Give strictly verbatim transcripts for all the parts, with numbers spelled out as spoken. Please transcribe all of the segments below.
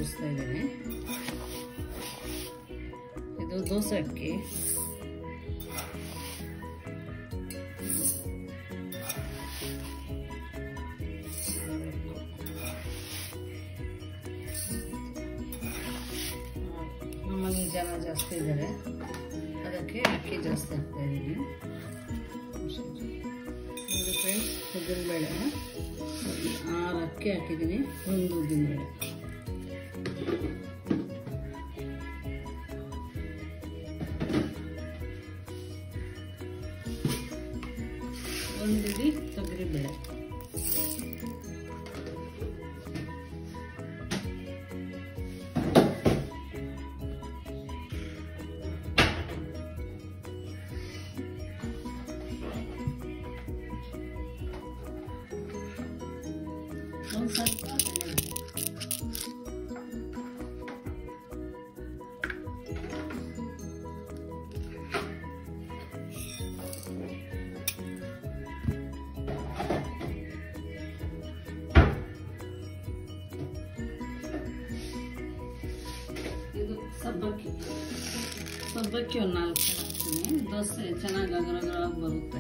ತೋರಿಸ್ತಾ ಇದ್ದೀನಿ. ಇದು ದೋಸೆ ಅಕ್ಕಿ. ನಮ್ಮಲ್ಲಿ ಜನ ಜಾಸ್ತಿ ಇದ್ದಾರೆ, ಅದಕ್ಕೆ ಅಕ್ಕಿ ಜಾಸ್ತಿ ಹಾಕ್ತಾ ಇದ್ದೀನಿ. ನೋಡಿ ಫ್ರೆಂಡ್ಸ್, ಉದ್ದಿನಬೇಳೆ ಆರು ಅಕ್ಕಿ ಹಾಕಿದ್ದೀನಿ, ಒಂದು ಉದ್ದಿನಬೇಳೆ. ಒಂದು ಇಡೀ ತೊಗರಿಬೇಳೆ, ಒಂದು ಸ್ವಲ್ಪ ಇದು ಸಬ್ಬಕ್ಕಿ ಸಬ್ಬಕ್ಕಿ ಒಂದು ನಾಲ್ಕು ಹಾಕ್ತೀನಿ. ದೋಸೆ ಚೆನ್ನಾಗಿ ಅಗರಗರಾಗಿ ಬರುತ್ತೆ,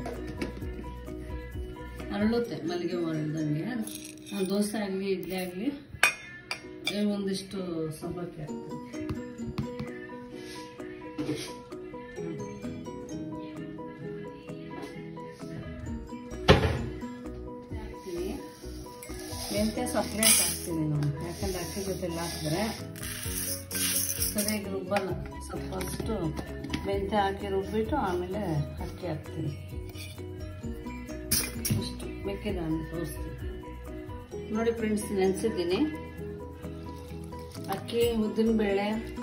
ಅರಳುತ್ತೆ ಮಲ್ಲಿಗೆ ಹೊರಳ್ದಂಗೆ. ದೋಸೆ ಆಗಲಿ ಇಡ್ಲಿ ಆಗಲಿ ಒಂದಿಷ್ಟು ಸಬ್ಬಕ್ಕಿ ಹಾಕ್ತೀನಿ. ಹಾಕ್ತೀನಿ ಮೆಂತ್ಯ ಸಪ್ರೇಟ್ ಹಾಕ್ತೀನಿ ನಾನು, ಯಾಕಂದ್ರೆ ಅಕ್ಕಿ ಜೊತೆಲಿ ಹಾಕಿದ್ರೆ ಸರಿಯಾಗಿ ರುಬ್ಬಲ್ಲ. ಸ್ವಲ್ಪ ಅಷ್ಟು ಮೆಂತ್ಯ ಹಾಕಿ ರುಬ್ಬಿಟ್ಟು ಆಮೇಲೆ ಅಕ್ಕಿ ಹಾಕ್ತೀನಿ. ಅಷ್ಟು ಮೆಕ್ಕಿದ ತೋರಿಸ್ತೀನಿ ನೋಡಿ ಫ್ರೆಂಡ್ಸ್. ನೆನೆಸಿದ್ದೀನಿ ಅಕ್ಕಿ, ಉದ್ದಿನಬೇಳೆ,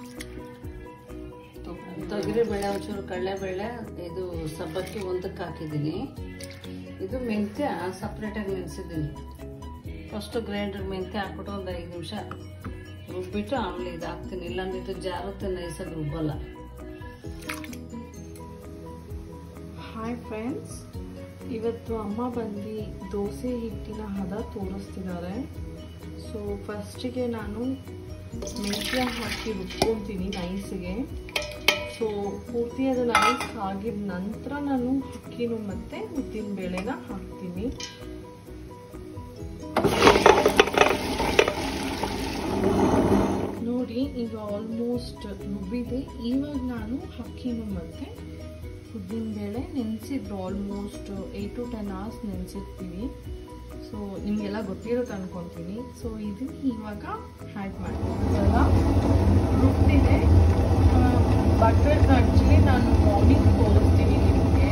ತೊಗರಿಬೇಳೆ, ಒಂಚೂರು ಕಡಲೆಬೇಳೆ, ಇದು ಸಬ್ಬಕ್ಕಿ ಒಂದಕ್ಕೆ ಹಾಕಿದ್ದೀನಿ. ಇದು ಮೆಂತ್ಯ ಸಪ್ರೇಟಾಗಿ ನೆನೆಸಿದ್ದೀನಿ. ಫಸ್ಟು ಗ್ರೈಂಡರ್ ಮೆಂತ್ಯ ಹಾಕ್ಬಿಟ್ಟು ಒಂದು ಐದು ನಿಮಿಷ ರುಬ್ಬಿಟ್ಟು ಆಮೇಲೆ ಇದು ಹಾಕ್ತೀನಿ, ಇಲ್ಲಾಂದ್ರೆ ಇದು ಜಾರುತ್ತೆ, ನೈಸಾಗಿ ರುಬ್ಬಲ್ಲ. ಹಾಯ್ ಫ್ರೆಂಡ್ಸ್, ಇವತ್ತು ಅಮ್ಮ ಬಂದು ದೋಸೆ ಹಿಟ್ಟಿನ ಹದ ತೋರಿಸ್ತಿದ್ದಾರೆ. ಸೊ ಫಸ್ಟಿಗೆ ನಾನು ಮೆಂತ್ಯ ಹಾಕಿ ರುಬ್ಕೊತೀನಿ ನೈಸಿಗೆ. ಸೊ ಪೂರ್ತಿ ಅದು ನೈಸ್ ಆಗಿದ ನಂತರ ನಾನು ಅಕ್ಕಿನೂ ಮತ್ತು ಉದ್ದಿನಬೇಳೆನ ಹಾಕ್ತೀನಿ. ನೋಡಿ ಈಗ ಆಲ್ಮೋಸ್ಟ್ ರುಬ್ಬಿದೆ. ಇವಾಗ ನಾನು ಅಕ್ಕಿನೂ ಮತ್ತು ಉದ್ದಿನಬೇಳೆ ನೆನೆಸಿದ್ರು, almost eight to ten hours ನೆನೆಸಿರ್ತೀವಿ. ಸೊ ನಿಮಗೆಲ್ಲ ಗೊತ್ತಿರುತ್ತೆ ಅನ್ಕೊತೀನಿ. ಸೊ ಇದನ್ನು ಇವಾಗ ಆ್ಯಡ್ ಮಾಡ್ತೀವಲ್ಲ, ರುಬ್ಬಿದೆ. ಬಟರ್ ಆ್ಯಕ್ಚುಲಿ ನಾನು ಮಾರ್ನಿಂಗ್ ತೋರಿಸ್ತೀನಿ ನಿಮಗೆ.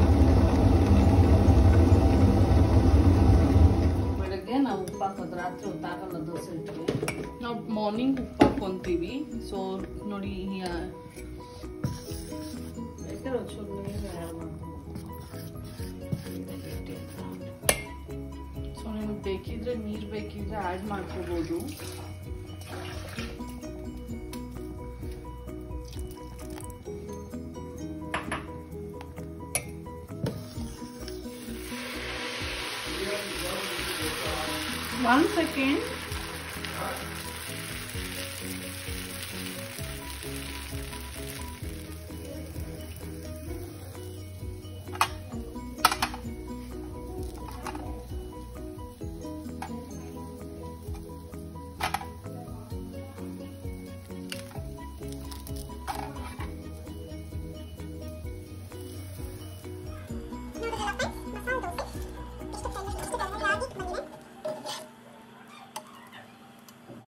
ಬೆಳಗ್ಗೆ ನಾವು ಉಪ್ಪು ಹಾಕೋದು, ರಾತ್ರಿ ಉಪ್ಪು ಹಾಕಲ್ಲ ದೋಸೆ ಇಟ್ಟು. ನಾವು ಮಾರ್ನಿಂಗ್ ಉಪ್ಪು ಹಾಕ್ಕೊತೀವಿ. ಸೊ ನೋಡಿ ಸೊ ನಿಮಗೆ ಬೇಕಿದ್ರೆ ನೀರು ಬೇಕಿದ್ರೆ ಆ್ಯಡ್ ಮಾಡ್ಕೋಬೋದು. One second